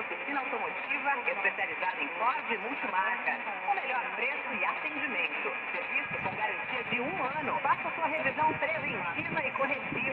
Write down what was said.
oficina automotiva especializada em Ford e multimarca. O melhor preço e atendimento. Serviço com garantia de 1 ano. Faça sua revisão preventiva e corretiva